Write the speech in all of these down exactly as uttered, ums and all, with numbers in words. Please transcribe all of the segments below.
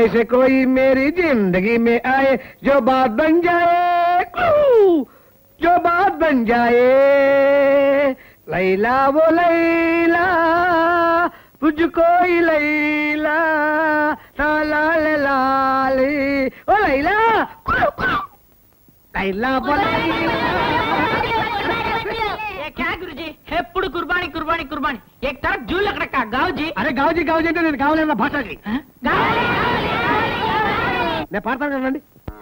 ऐसे कोई मेरी जिंदगी में आए जो बात बन जाए, जो बात बन जाए। लैला वो लैला तुझको ही लैला लाल लाली, ओ लैला लैला वो लैला। क्या गुरुजी ఎప్పుడు కుర్బానీ కుర్బానీ కుర్బానీ एक तरफ जू लग रखा गाँव जी। అరే గావుజీ గావుజీ అంటే నేను కావాలన్న భాషకి నేను పాడతాను కదండి.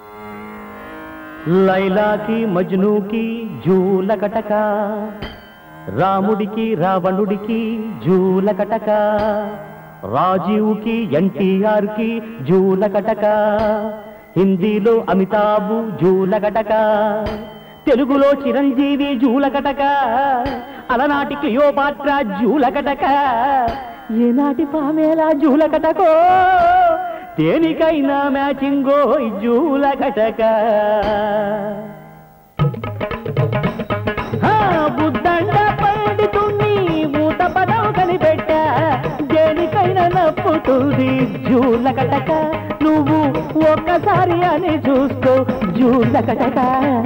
లైలాకి మజ్నూకి జూలకటక, రాముడికి రావణుడికి జూలకటక, రాజీవ్కి ఎన్టీఆర్ కి జూలకటక, హిందీలో అమితాబ్ జూలకటక, తెలుగులో చిరంజీవి జూలకటక, అలనాటి క్లియోపాట్రా జూలకటక, ఏనాటి పామేలా జూలకటకో, దేనికైనా మ్యాచింగో జూలకటక. బుద్దండ పండితుణ్ణి మూత పదం కనిపెట్ట, దేనికైనా నప్పుతుంది జూలకటక. నువ్వు ఒక్కసారి అని చూసుకో జూలకటక.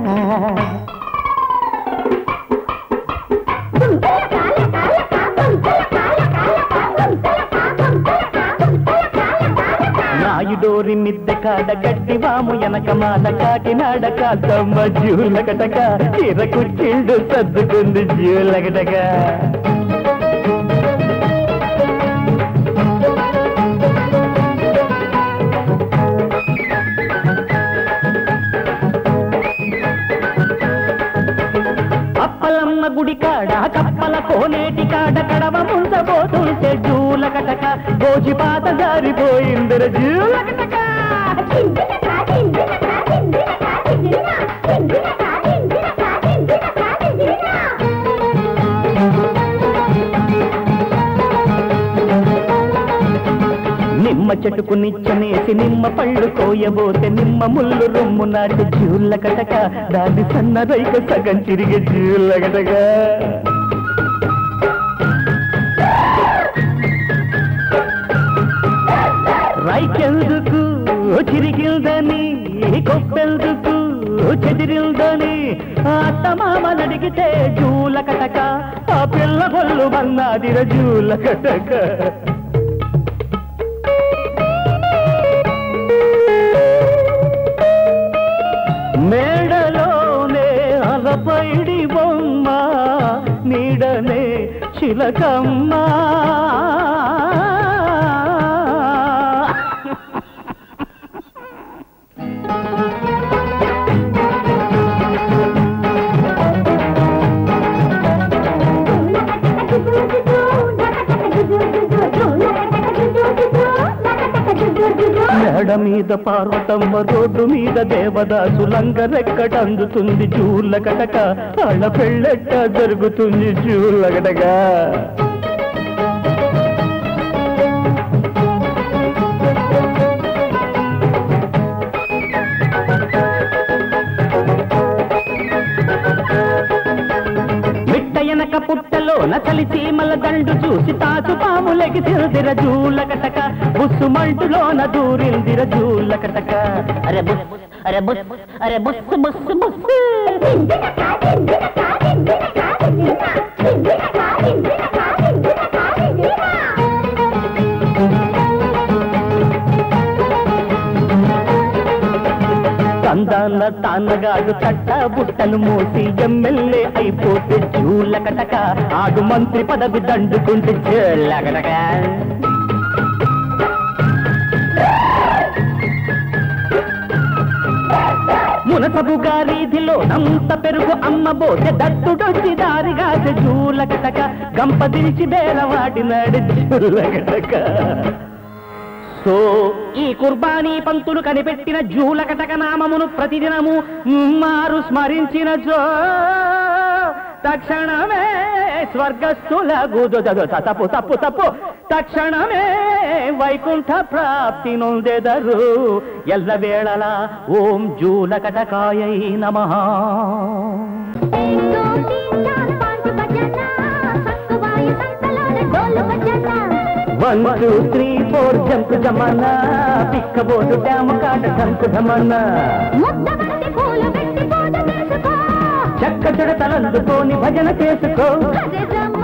నాయుడోరి మిద్దె కాడ గడ్డి వాము ఎనక మాల కాకినాడ కాతమ్మ జూలకటక, చీర కుర్చీళ్ళు సర్దుకుంది జూలకటక. అప్పలమ్మ గుడి కాడ కప్పల కోనేటి కాడ కడవ ముంచబోతుంటే జూలకటక, గోజిపాత జారిపోయిందిర జూలకటక. నిమ్మ చెట్టుకు నిచ్చనేసి నిమ్మ పళ్ళు కోయబోతే నిమ్మ ముళ్ళు రొమ్ము నాటి జూలకటక, దాన్ని సన్న రైక సగం చిరిగి జూలకటక. రైకెందుకు చిరిగిల్దని కొప్పెందుకు చెదిరిల్దని అత్తమామని అడిగితే జూలకటక, ఆ పిల్ల కొల్లు మన్నాదిర జూలకటక. మేడలోనే అలపైడి బొమ్మ, నీడనే చిలకమ్మ. మేడ మీద పార్వతమ్మ, రోడ్డు మీద దేవదాసు, లంగరెక్కటందుతుంది జూలకటక, ఆళ్ళ పెళ్ళెట్ట జరుగుతుంది జూలకటక. మిట్టయనక పుట్టలో నచలి చీమల దండు చూసి తాసు పాములకి తిరుదిర జూలకటక, బుస్సు మంటులోన దూరిందిర జూలకటక. అరే బుస్ అరే బుస్ అరే బుస్ బుస్ బుస్. తందాన తానగాడు చట్ట బుట్టలు మోసి ఎమ్మెల్యే అయిపోతే జూలకటక, ఆడు మంత్రి పదవి దండుకుంటే జూలకటక. మునసబు గారీధిలో నంత పెరుగు అమ్మబోతే దత్తుడొచ్చి దారిగా జూలకటక, గంపదించి బేరవాడినాడు జూలకటక. సో ఈ కుర్బానీ పంతులు కనిపెట్టిన జూలకటక నామమును ప్రతిదినము మారు స్మరించిన జో తక్షణమే స్వర్గస్థులగు తప్పు తప్పు తప్పు తక్షణమే వైకుంఠ ప్రాప్తి నొందెదరు ఎల్లవేళలా. ఓం జూలకటకాయై నమః. One two three four jump జమానా పిక్కబోటు డ్యాము కాట ఢంకు ఢమన్నా చక్క చెడ తలందుకోని భజన చేసుకో